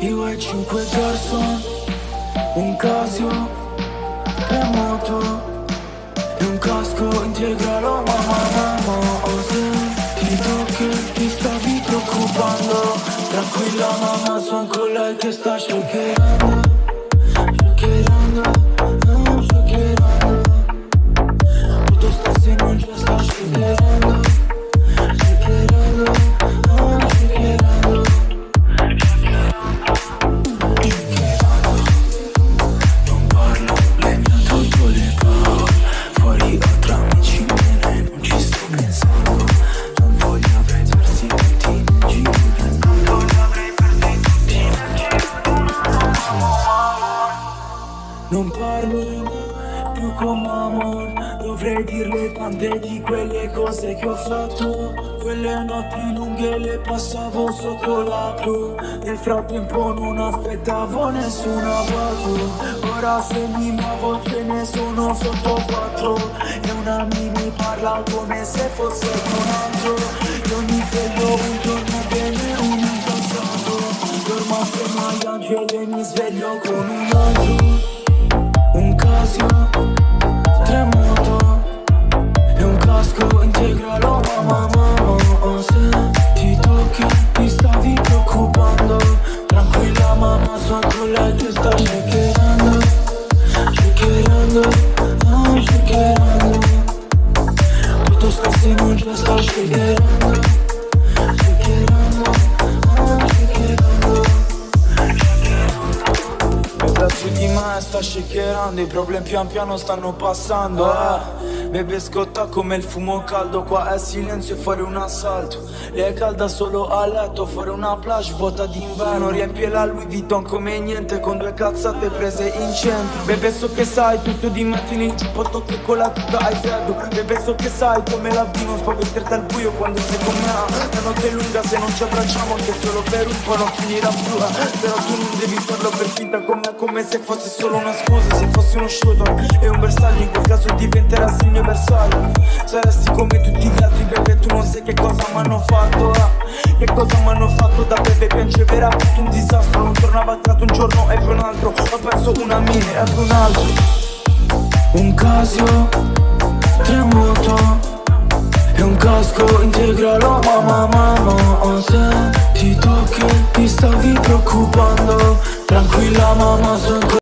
Io e 5 garçon, un Casio, tre moto e un casco integralo. Mamma, oh se ti tocchi ti stavi preoccupando. Tranquilla mamma, son con lei che sta shakerando. Tutto sta se non ci sta shakerando. Non parlo, lei mi ha tolto le parole. Fuori ho tra amici miei, non ci sto pensando. Non voglio avrei persi tutti nel giro. Non voglio avrei persi tutti nel giro. Non parlo più come amor. Dovrei dirle tante di quelle cose che ho fatto. Quelle notti lunghe le passavo sotto la blu. Nel frattempo non aspettavo nessuna foto. Ora se mi muovo ce ne sono sotto 4. E una mi parla come se fosse un altro. Io mi sveglio un giorno bene, un incazzato. Dormo assieme agli angeli e mi sveglio con un altro. Un Casio, tre moto e un casco integralo. Mamma, oh se ti tocchi ti stavi preoccupando. Tranquilla mamma, son con lei che sta shakerando. Shakerando. Tutto sta se non ci sta shakerando. Su di me sta shakerando, i problemi pian piano stanno passando. Bebe scotta come il fumo caldo, qua è silenzio e fuori un assalto. Lei è calda solo a letto, fuori una plage vuota d'inverno. Riempie la Louis Vuitton come niente, con 2 cazzate prese in centro. Bebe so che sai tutto di me, tieni il ciuppotto che con la tuta hai freddo. Bebe so che sai come la vino, spaventarti al buio quando sei con me. La notte è lunga, se non ci abbracciamo anche solo per un po' non finirà più. Però tu non devi farlo per finta con me, come se fosse solo una scusa. Se fossi uno shooter e un bersaglio, in quel caso diventerassi il mio bersaglio. Saresti come tutti gli altri, bebe, tu non sai che cosa m'hanno fatto. Che cosa m'hanno fatto da bebe, piangeva, tutto un disastro. Non tornava tratto un giorno e poi un altro. Ho perso una mine e poi un altro. Un Casio, tre moto e un casco integralo. Mamma, oh se ti tocchi ti stavi preoccupando. Tranquilla mamma, son